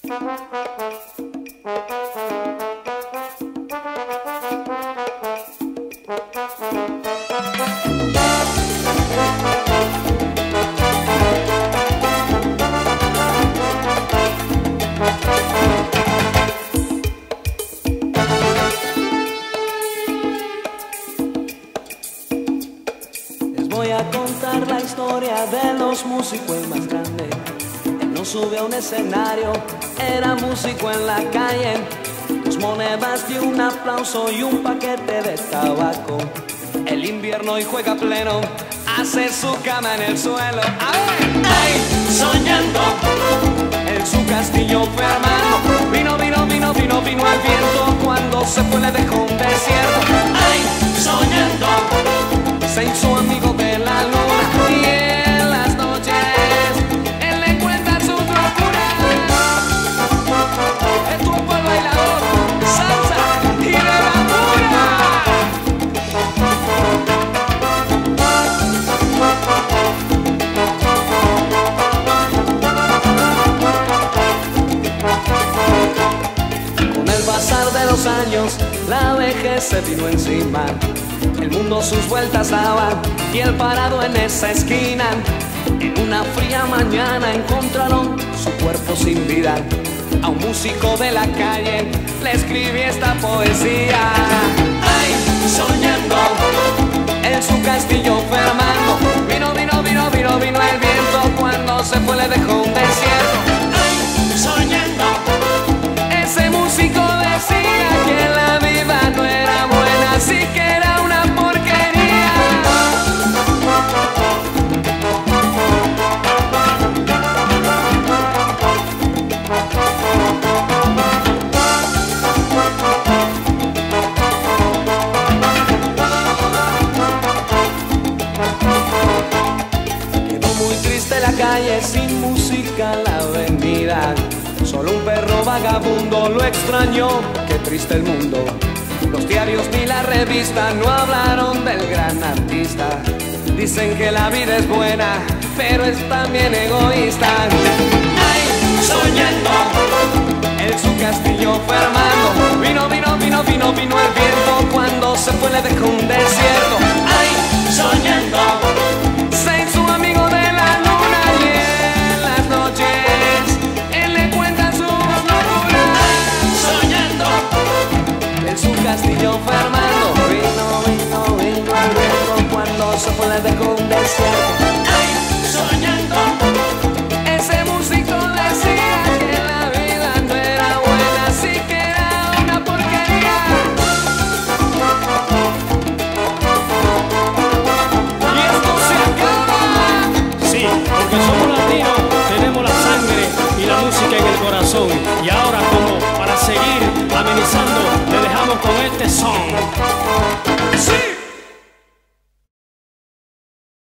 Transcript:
Voy a contar la historia de los músicos, el más grande. Él no sube a un escenario, era músico en la calle. 2 monedas y un aplauso y un paquete de tabaco. El invierno y juega pleno, hace su cama en el suelo. ¡Ay! Soñando, en su castillo fue armando. Vino al viento, cuando se fue le dejó un desierto. ¡Ay! Soñando, se hizo amigo de la luna y en las noches él le cuenta su locura. Estuvo por bailador, salsa y levadura. Con el pasar de los años, la vejez se vino encima. El mundo sus vueltas daba y él parado en esa esquina. En una fría mañana encontraron su cuerpo sin vida. A un músico de la calle le escribí esta poesía. Ay, soñando, en su castillo fue armando. Vino el viento, cuando se fue le dejó un desierto. Ay, soñando, ese músico decía que la vida no era buena, así que era una porquería. Quedó muy triste la calle, sin música la avenida. Solo un perro vagabundo lo extrañó, qué triste el mundo. Los diarios ni la revista no hablaron del gran artista. Dicen que la vida es buena, pero es también egoísta. Ay, soñando, en su castillo fue armando. Vino el viento, cuando se fue le dejó un desierto. Ay, soñando, se hizo amigo de la luna y en las noches él le cuenta sus locuras. Soñando, en su castillo fue armando. Vino el viento, cuando se fue le dejó un desierto. Ay, soñando, ese músico decía que la vida no era buena, así que era una porquería. Y esto se acaba. Sí, porque somos latinos, tenemos la sangre y la música en el corazón. Y ahora, como para seguir amenizando, le dejamos con este son.